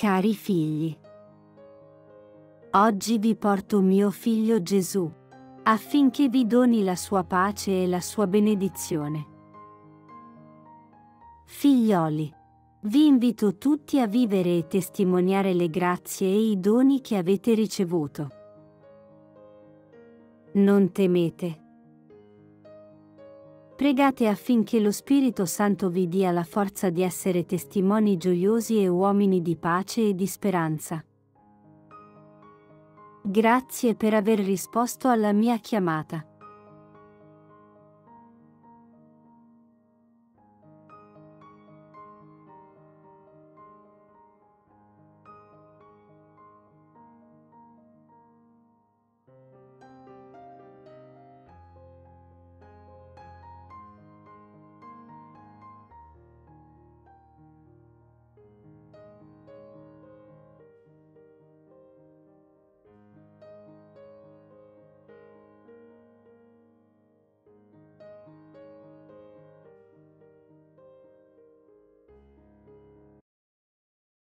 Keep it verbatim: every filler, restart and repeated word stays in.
Cari figli, oggi vi porto mio figlio Gesù, affinché vi doni la sua pace e la sua benedizione. Figlioli, vi invito tutti a vivere e testimoniare le grazie e i doni che avete ricevuto. Non temete. Pregate affinché lo Spirito Santo vi dia la forza di essere testimoni gioiosi e uomini di pace e di speranza. Grazie per aver risposto alla mia chiamata.